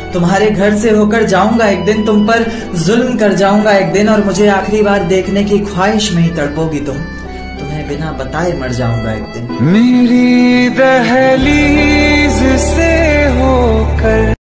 तुम्हारे घर से होकर जाऊंगा एक दिन, तुम पर जुल्म कर जाऊंगा एक दिन, और मुझे आखिरी बार देखने की ख्वाहिश में ही तड़पोगी तुम। तुम्हें बिना बताए मर जाऊंगा एक दिन। मेरी दहली